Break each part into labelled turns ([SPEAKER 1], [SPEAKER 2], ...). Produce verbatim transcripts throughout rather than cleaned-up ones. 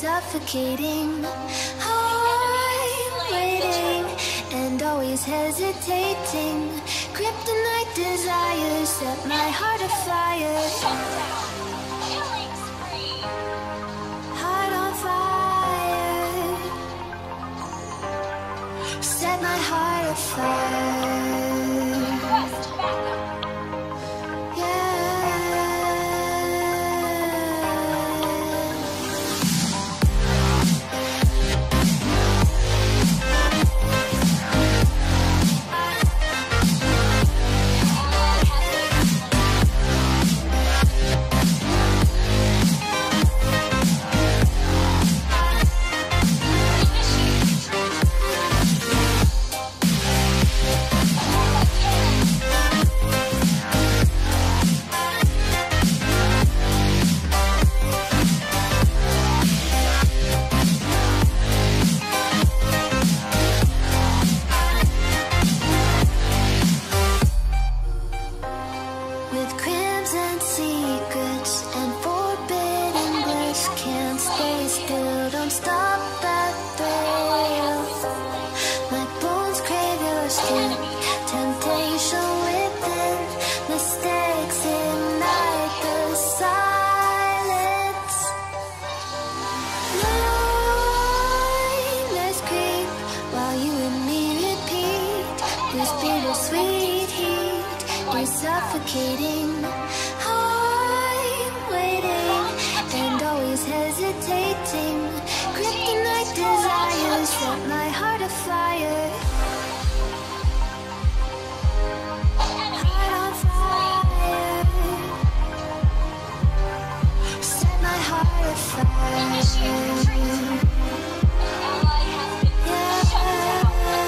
[SPEAKER 1] suffocating. I'm waiting and always hesitating. Kryptonite desires set my heart afire.
[SPEAKER 2] Killing spree.
[SPEAKER 1] Heart on fire. Set my heart afire.
[SPEAKER 2] Request backup.
[SPEAKER 1] With crimson secrets and forbidden bliss, can't stay still, don't stop that thrill. My bones crave your skin, temptation within, mistakes ignite the silence. Nightmares creep while you and me repeat this bittersweet heat is suffocating. I'm waiting and always hesitating. Kryptonite desires set my heart afire. Heart on fire. Set my heart afire.
[SPEAKER 2] Initiate retreat. Ally has been shut down.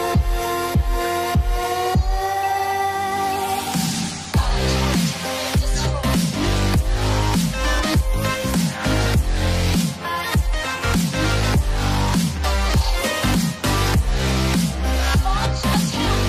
[SPEAKER 2] Launch attack.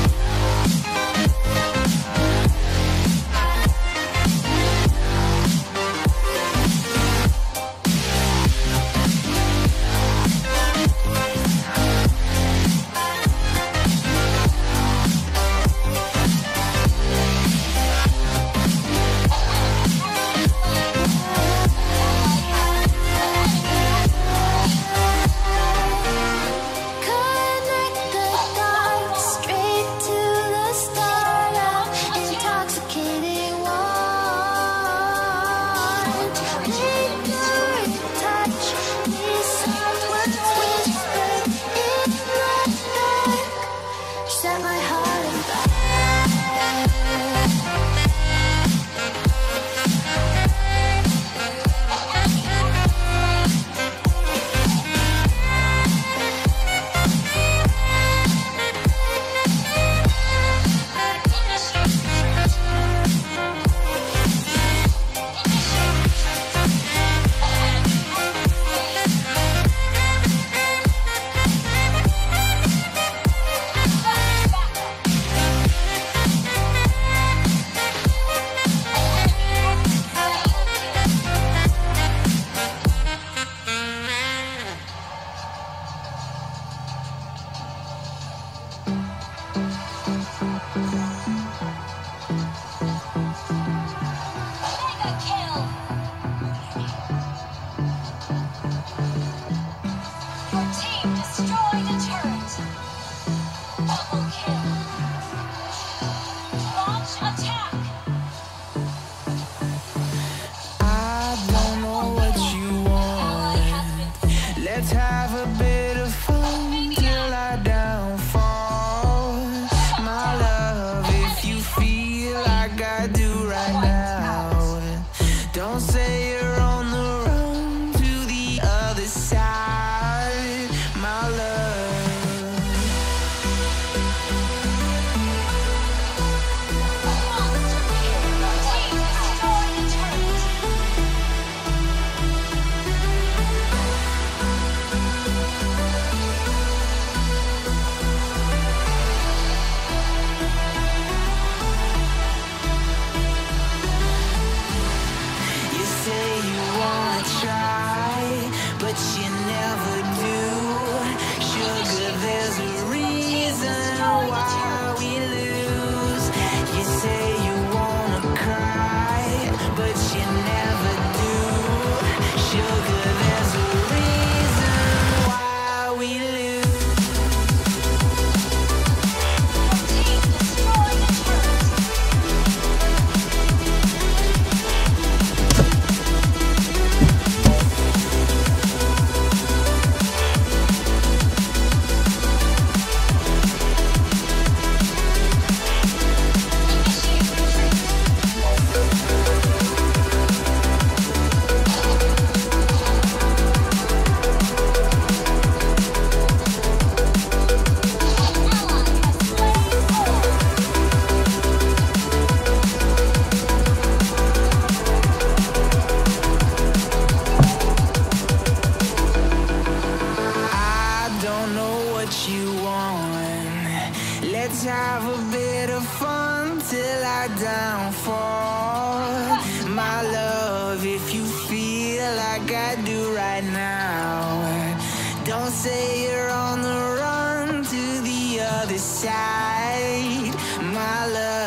[SPEAKER 3] let's have a bit of fun till I downfall. My love, if you feel like I do right now, don't say you're on the run to the other side. My love,